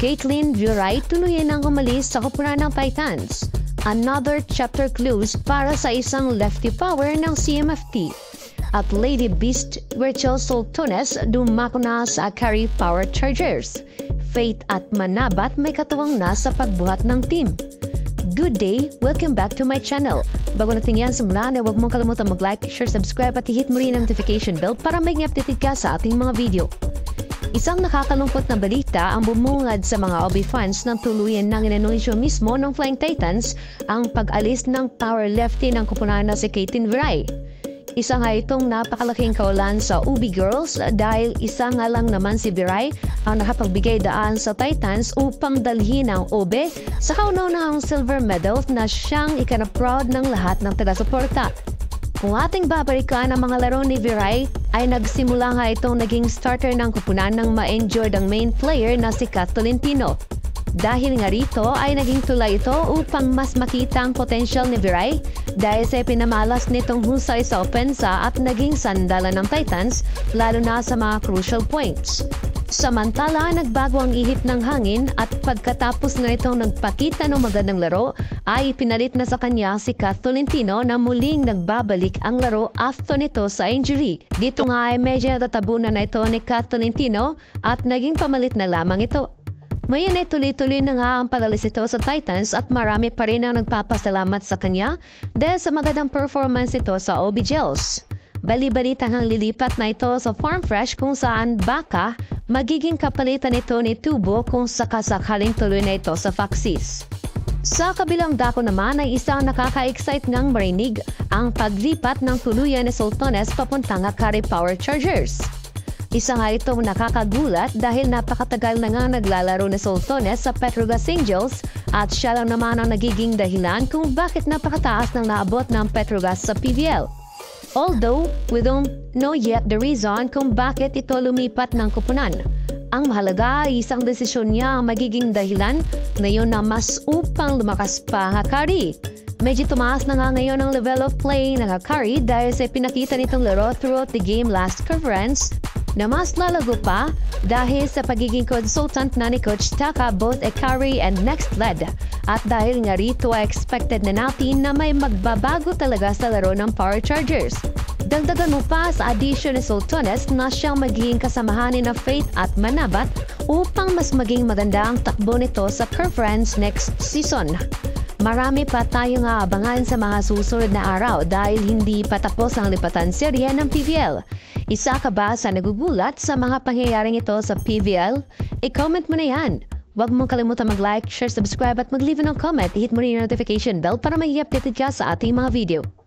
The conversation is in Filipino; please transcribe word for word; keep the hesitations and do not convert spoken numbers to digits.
Caitlyn, Viray tuluyan ang umalis sa koponan ng Titans. Another chapter clues para sa isang lefty power ng C M F T. At Lady Beast Virtual Soltones dumako na sa Akari Power Chargers. Faith at Manabat may katuwang na sa pagbuhat ng team. Good day! Welcome back to my channel. Bago natin yan simulan, huwag mong kalimutan mag-like, share, subscribe at i-hit mo rin ang notification bell para may updated ka sa ating mga video. Isang nakakalungkot na balita ang bumungad sa mga O B E fans ng tuluyan ng inanunsyo mismo ng Flying Titans ang pag-alis ng power lefty ng koponan na si Caitlyn Viray. Isa nga itong napakalaking kawalan sa U B E girls dahil isa nga lang naman si Viray ang nakapagbigay daan sa Titans upang dalhin ang U B E sa kauna-unahang silver medal na siyang ikana-proud ng lahat ng taga-suporta. Kung ating babalikan ang mga laro ni Viray, ay nagsimula nga itong naging starter ng koponan ng ma-enjoy ang main player na si Caitlyn. Dahil nga rito ay naging tulay ito upang mas makita ang potential ni Viray dahil sa pinamalas nitong husay sa opensa at naging sandalan ng Titans lalo na sa mga crucial points. Samantala, nagbago ang ihip ng hangin at pagkatapos na itong nagpakita ng magandang laro, ay pinalit na sa kanya si Caitlyn na muling nagbabalik ang laro after nito sa injury. Dito nga ay medyo natatabunan na ito ni Caitlyn at naging pamalit na lamang ito. Ngayon ay tuloy-tuloy na nga ang pag-alis ito sa Titans at marami pa rin ang nagpapasalamat sa kanya dahil sa magandang performance ito sa O B E girls. Bali-balita ang lilipat na ito sa Farm Fresh kung saan baka magiging kapalitan ito ni Tubo kung sakasakaling tuloy na ito sa Foxes. Sa kabilang dako naman ay isang nakaka-excite ngang marinig ang paglipat ng tuluyan ni Soltones papuntang Akari Power Chargers. Isa nga itong nakakagulat dahil napakatagal na nga naglalaro ni Soltones sa Petrogas Angels at siya lang naman ang nagiging dahilan kung bakit napakataas ng naabot ng Petrogas sa P V L. Although, we don't know yet the reason kung bakit ito lumipat ng koponan. Ang mahalaga ay isang desisyon niya ang magiging dahilan ngayon na mas upang lumakas pa ang Akari. Medyo tumaas na nga ngayon ang level of play ng Akari dahil sa pinakita nitong laro throughout the game last conference na mas lalago pa dahil sa pagiging consultant na ni Coach Taka both Akari and Next Led. At dahil nga rito ay expected na natin na may magbabago talaga sa laro ng Power Chargers. Dagdagan mo pa sa addition ni Soltones na siyang magiging kasamahan ni na Faith at Manabat upang mas maging maganda ang takbo nito sa conference next season. Marami pa tayong aabangan sa mga susunod na araw dahil hindi pa tapos ang lipatan serye ng P V L. Isa ka ba sa nagugulat sa mga pangyayaring ito sa P V L? I-comment mo na yan! Huwag mong kalimutan mag-like, share, subscribe at mag-leave ng comment. I-hit mo rin yung notification bell para may updated ka sa ating mga video.